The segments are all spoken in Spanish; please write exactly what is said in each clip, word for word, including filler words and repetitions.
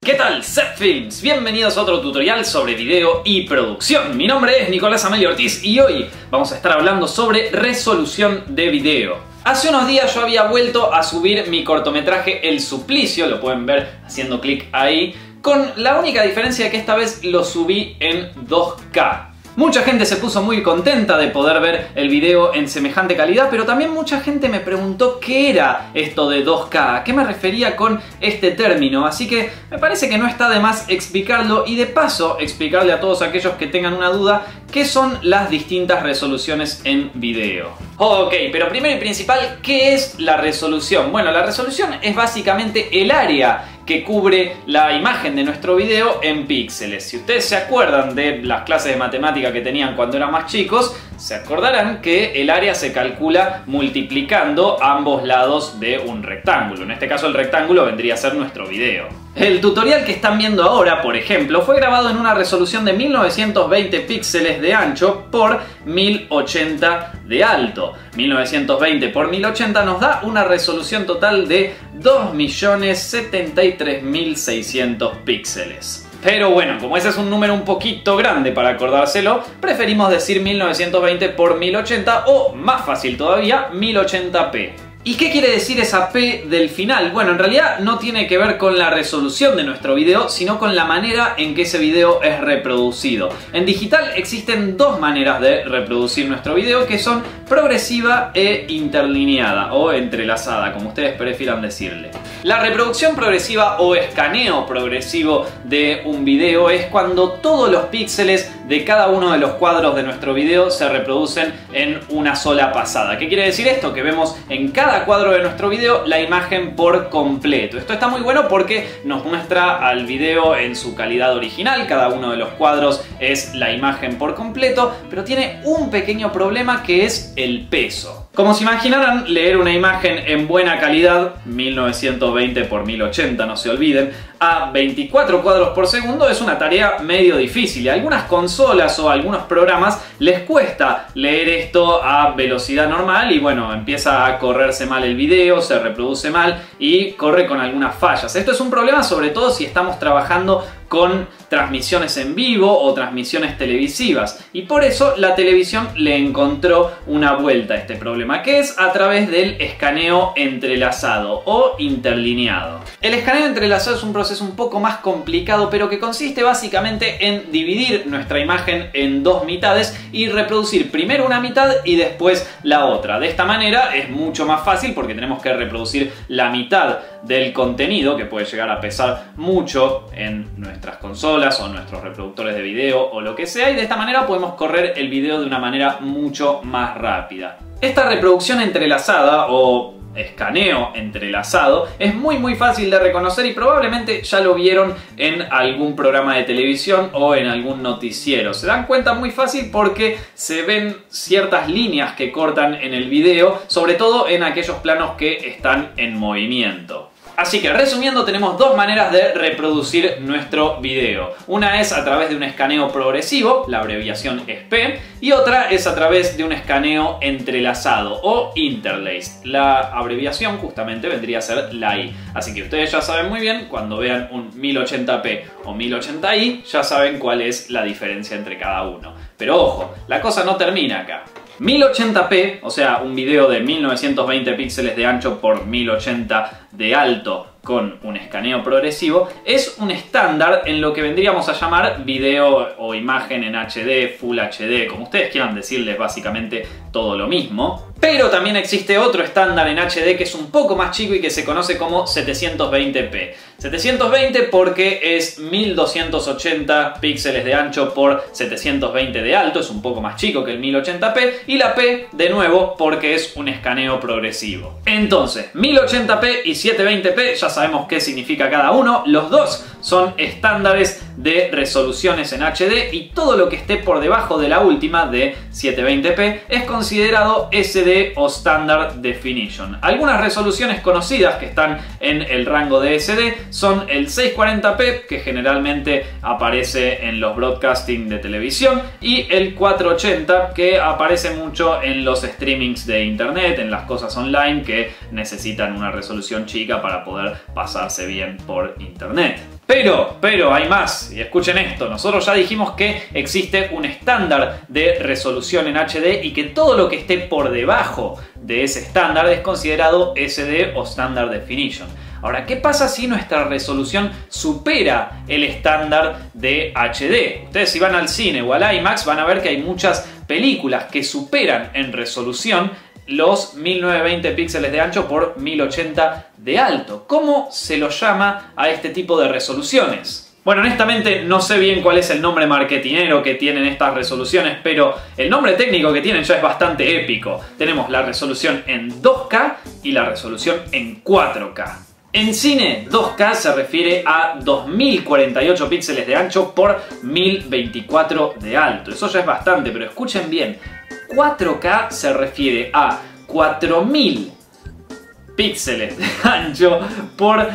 ¿Qué tal, Zepfilms? Bienvenidos a otro tutorial sobre video y producción. Mi nombre es Nicolás Amelio Ortiz y hoy vamos a estar hablando sobre resolución de video. Hace unos días yo había vuelto a subir mi cortometraje El Suplicio, lo pueden ver haciendo clic ahí, con la única diferencia que esta vez lo subí en dos K. Mucha gente se puso muy contenta de poder ver el video en semejante calidad, pero también mucha gente me preguntó qué era esto de dos K, a qué me refería con este término, así que me parece que no está de más explicarlo y de paso explicarle a todos aquellos que tengan una duda qué son las distintas resoluciones en video. Ok, pero primero y principal, ¿qué es la resolución? Bueno, la resolución es básicamente el área que cubre la imagen de nuestro video en píxeles. Si ustedes se acuerdan de las clases de matemática que tenían cuando eran más chicos, se acordarán que el área se calcula multiplicando ambos lados de un rectángulo. En este caso el rectángulo vendría a ser nuestro video. El tutorial que están viendo ahora, por ejemplo, fue grabado en una resolución de mil novecientos veinte píxeles de ancho por mil ochenta de alto. mil novecientos veinte por mil ochenta nos da una resolución total de dos millones setenta y tres mil seiscientos píxeles. Pero bueno, como ese es un número un poquito grande para acordárselo, preferimos decir mil novecientos veinte por mil ochenta o, más fácil todavía, mil ochenta p. ¿Y qué quiere decir esa P del final? Bueno, en realidad no tiene que ver con la resolución de nuestro video, sino con la manera en que ese video es reproducido. En digital existen dos maneras de reproducir nuestro video, que son progresiva e interlineada, o entrelazada, como ustedes prefieran decirle. La reproducción progresiva o escaneo progresivo de un video es cuando todos los píxeles de cada uno de los cuadros de nuestro video se reproducen en una sola pasada. ¿Qué quiere decir esto? Que vemos en cada cuadro de nuestro video la imagen por completo. Esto está muy bueno porque nos muestra al video en su calidad original, cada uno de los cuadros es la imagen por completo, pero tiene un pequeño problema que es el peso. Como se imaginarán, leer una imagen en buena calidad, mil novecientos veinte por mil ochenta, no se olviden, a veinticuatro cuadros por segundo es una tarea medio difícil. Y a algunas consolas o a algunos programas les cuesta leer esto a velocidad normal y bueno, empieza a correrse mal el video, se reproduce mal y corre con algunas fallas. Esto es un problema sobre todo si estamos trabajando con transmisiones en vivo o transmisiones televisivas, y por eso la televisión le encontró una vuelta a este problema, que es a través del escaneo entrelazado o interlineado. El escaneo entrelazado es un proceso un poco más complicado, pero que consiste básicamente en dividir nuestra imagen en dos mitades y reproducir primero una mitad y después la otra. De esta manera es mucho más fácil porque tenemos que reproducir la mitad del contenido, que puede llegar a pesar mucho en nuestras consolas o nuestros reproductores de video o lo que sea, y de esta manera podemos correr el video de una manera mucho más rápida. Esta reproducción entrelazada o escaneo entrelazado es muy muy fácil de reconocer y probablemente ya lo vieron en algún programa de televisión o en algún noticiero. Se dan cuenta muy fácil porque se ven ciertas líneas que cortan en el video, sobre todo en aquellos planos que están en movimiento. Así que resumiendo, tenemos dos maneras de reproducir nuestro video. Una es a través de un escaneo progresivo, la abreviación es P, y otra es a través de un escaneo entrelazado o interlaced. La abreviación justamente vendría a ser la I. Así que ustedes ya saben muy bien, cuando vean un mil ochenta p o mil ochenta i, ya saben cuál es la diferencia entre cada uno. Pero ojo, la cosa no termina acá. mil ochenta p, o sea, un video de mil novecientos veinte píxeles de ancho por mil ochenta de alto con un escaneo progresivo, es un estándar en lo que vendríamos a llamar video o imagen en H D, Full H D, como ustedes quieran decirles, básicamente todo lo mismo. Pero también existe otro estándar en H D que es un poco más chico y que se conoce como setecientos veinte p. setecientos veinte porque es mil doscientos ochenta píxeles de ancho por setecientos veinte de alto, es un poco más chico que el mil ochenta p, y la P de nuevo porque es un escaneo progresivo. Entonces, mil ochenta p y setecientos veinte p ya sabemos qué significa cada uno. Los dos son estándares de resoluciones en H D y todo lo que esté por debajo de la última de setecientos veinte p es considerado S D o Standard Definition. Algunas resoluciones conocidas que están en el rango de S D son el seiscientos cuarenta p, que generalmente aparece en los broadcasting de televisión, y el cuatrocientos ochenta, que aparece mucho en los streamings de internet, en las cosas online que necesitan una resolución chica para poder pasarse bien por internet. Pero, pero hay más, y escuchen esto, nosotros ya dijimos que existe un estándar de resolución en H D y que todo lo que esté por debajo de ese estándar es considerado S D o Standard Definition. Ahora, ¿qué pasa si nuestra resolución supera el estándar de H D? Ustedes si van al cine o al IMAX van a ver que hay muchas películas que superan en resolución los mil novecientos veinte píxeles de ancho por mil ochenta de alto. ¿Cómo se lo llama a este tipo de resoluciones? Bueno, honestamente no sé bien cuál es el nombre marketinero que tienen estas resoluciones, pero el nombre técnico que tienen ya es bastante épico. Tenemos la resolución en dos K y la resolución en cuatro K. En cine, dos K se refiere a dos mil cuarenta y ocho píxeles de ancho por mil veinticuatro de alto. Eso ya es bastante, pero escuchen bien. cuatro K se refiere a cuatro mil píxeles de ancho por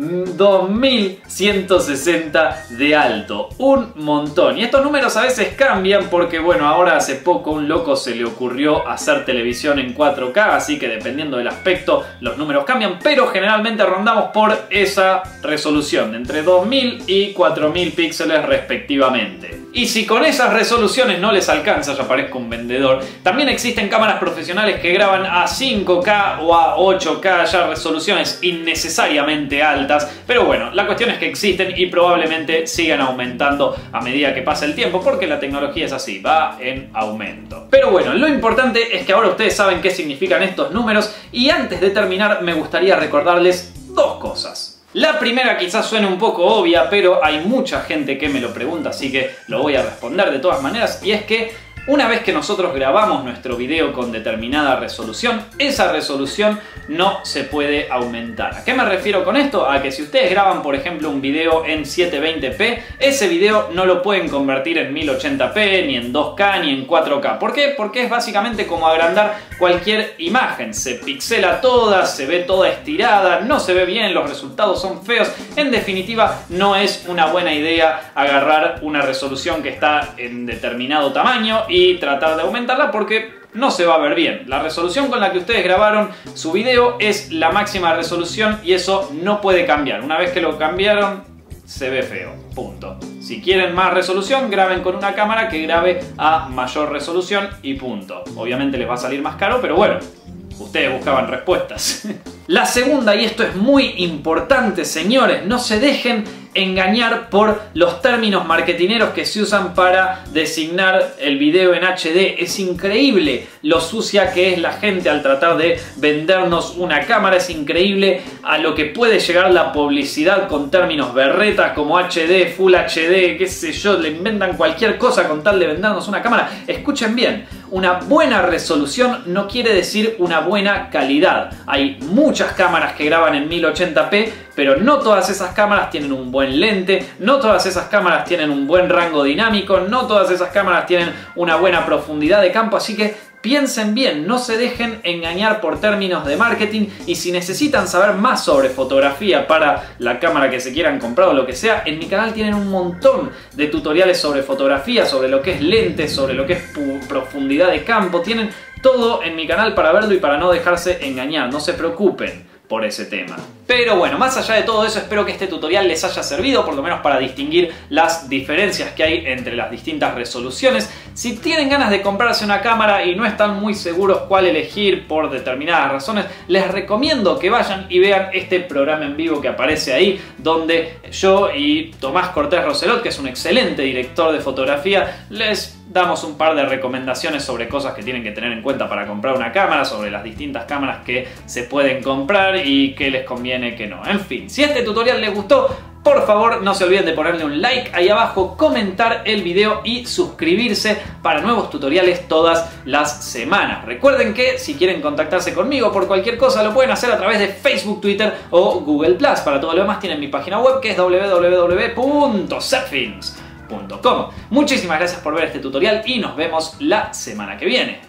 dos mil ciento sesenta de alto. Un montón. Y estos números a veces cambian porque, bueno, ahora hace poco un loco se le ocurrió hacer televisión en cuatro K, así que dependiendo del aspecto los números cambian, pero generalmente rondamos por esa resolución, de entre dos mil y cuatro mil píxeles respectivamente. Y si con esas resoluciones no les alcanza, ya parezco un vendedor, también existen cámaras profesionales que graban a cinco K o a ocho K, ya resoluciones innecesariamente altas, pero bueno, la cuestión es que existen y probablemente sigan aumentando a medida que pasa el tiempo, porque la tecnología es así, va en aumento. Pero bueno, lo importante es que ahora ustedes saben qué significan estos números, y antes de terminar me gustaría recordarles dos cosas. La primera quizás suene un poco obvia, pero hay mucha gente que me lo pregunta, así que lo voy a responder de todas maneras, y es que una vez que nosotros grabamos nuestro video con determinada resolución, esa resolución no se puede aumentar. ¿A qué me refiero con esto? A que si ustedes graban, por ejemplo, un video en setecientos veinte p, ese video no lo pueden convertir en mil ochenta p, ni en dos K, ni en cuatro K. ¿Por qué? Porque es básicamente como agrandar cualquier imagen. Se pixela toda, se ve toda estirada, no se ve bien, los resultados son feos. En definitiva, no es una buena idea agarrar una resolución que está en determinado tamaño y tratar de aumentarla, porque no se va a ver bien. La resolución con la que ustedes grabaron su video es la máxima resolución y eso no puede cambiar. Una vez que lo cambiaron, se ve feo. Punto. Si quieren más resolución, graben con una cámara que grabe a mayor resolución y punto. Obviamente les va a salir más caro, pero bueno, ustedes buscaban respuestas. La segunda, y esto es muy importante, señores, no se dejen engañar por los términos marketineros que se usan para designar el video en H D. Es increíble lo sucia que es la gente al tratar de vendernos una cámara. Es increíble a lo que puede llegar la publicidad con términos berretas como H D, Full H D, qué sé yo, le inventan cualquier cosa con tal de vendernos una cámara. Escuchen bien, una buena resolución no quiere decir una buena calidad. Hay muchas cámaras que graban en mil ochenta p, pero no todas esas cámaras tienen un buen lente, no todas esas cámaras tienen un buen rango dinámico, no todas esas cámaras tienen una buena profundidad de campo, así que piensen bien, no se dejen engañar por términos de marketing, y si necesitan saber más sobre fotografía para la cámara que se quieran comprar o lo que sea, en mi canal tienen un montón de tutoriales sobre fotografía, sobre lo que es lentes, sobre lo que es profundidad de campo. Tienen todo en mi canal para verlo y para no dejarse engañar, no se preocupen por ese tema. Pero bueno, más allá de todo eso, espero que este tutorial les haya servido, por lo menos para distinguir las diferencias que hay entre las distintas resoluciones. Si tienen ganas de comprarse una cámara y no están muy seguros cuál elegir por determinadas razones, les recomiendo que vayan y vean este programa en vivo que aparece ahí, donde yo y Tomás Cortés Roselot, que es un excelente director de fotografía, les damos un par de recomendaciones sobre cosas que tienen que tener en cuenta para comprar una cámara, sobre las distintas cámaras que se pueden comprar y qué les conviene, que no. En fin, si este tutorial les gustó, por favor no se olviden de ponerle un like ahí abajo, comentar el video y suscribirse para nuevos tutoriales todas las semanas. Recuerden que si quieren contactarse conmigo por cualquier cosa lo pueden hacer a través de Facebook, Twitter o Google plus. Para todo lo demás tienen mi página web, que es w w w punto zedfilms punto com. Muchísimas gracias por ver este tutorial y nos vemos la semana que viene.